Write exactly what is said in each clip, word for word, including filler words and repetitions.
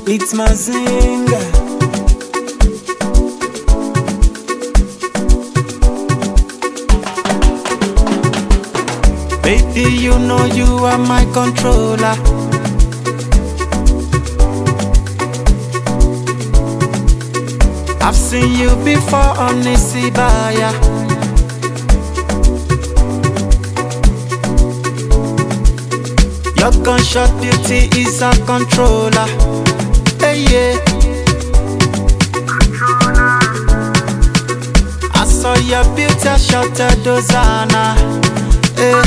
It's Mazzingar. Baby, you know you are my controller. I've seen you before on Isibaya. Your gunshot beauty is a controller. Hey, yeah. I saw your beauty, I shouted Hosanna. Hey.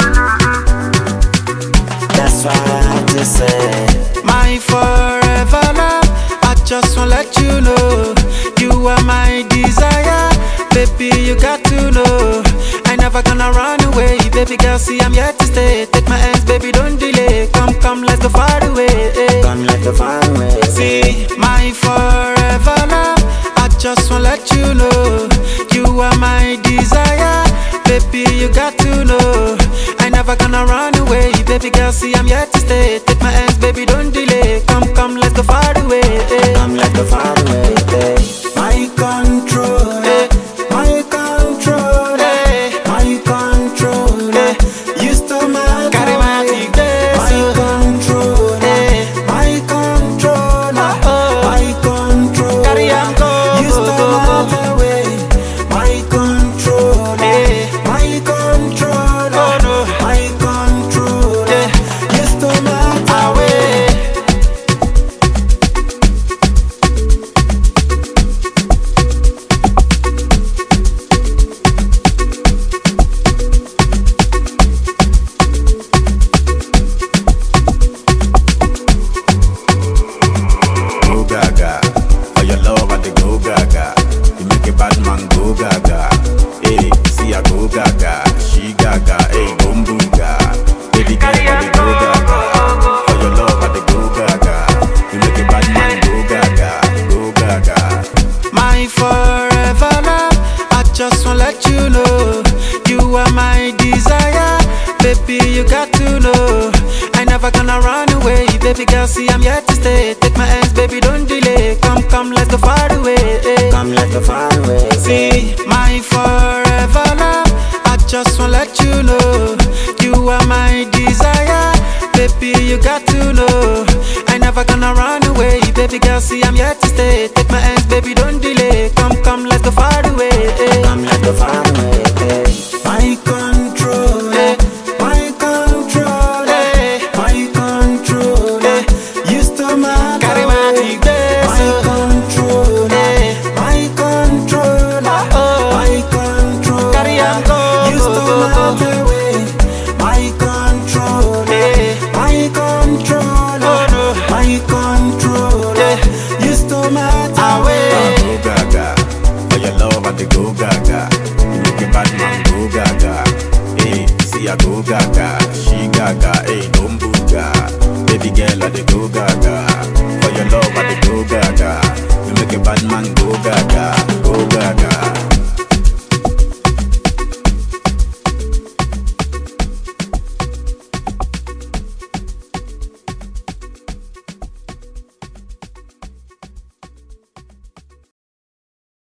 That's why I have to say, my forever love, I just wanna let you know, you are my desire. Baby, you got to know, I never gonna run away. Baby girl, see I'm here to stay. Take my hands, baby, don't delay. Come, come, let's go far away. Come, let's go far away. See, my forever love, I just wanna let you know, you are my desire. Baby, you got to know, I never gonna run away. Baby girl, see I'm here to stay. Take my hands, baby, don't delay. Come, come, let's go far away. Come, let's go far away. My control, my control, my control. You stole my charismatic dance. My control, my control, my control. You stole my way. My control, my control, my control. You stole my way. Just wanna let you know, you are my desire. Baby, you got to know, I never gonna run away. Baby girl, see I'm here to stay. Take my hands, baby, don't delay. Come, come, let's go far away. Come, let's go far away. See, my forever love, I just wanna let you know, you are my desire. Baby, you got to know, I never gonna run away. Baby girl, see I'm here to stay. Take my hands, baby, don't delay. Come, come, let's go far away. Come, let's go far away. My control, my control, my control. You stole my charismatic dance. My control, my control, my control. You stole my way. My control, my control, my control. You stole my way. Go gaga, for your love I go gaga. You make a bad man go gaga. Hey, see I go gaga, she gaga. Hey, don't booga, baby girl I go gaga. For your love I go gaga.